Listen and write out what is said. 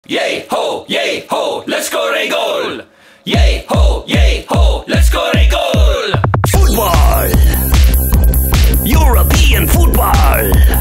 Yay ho, let's score a goal! Yay ho, let's score a goal! Football! European football!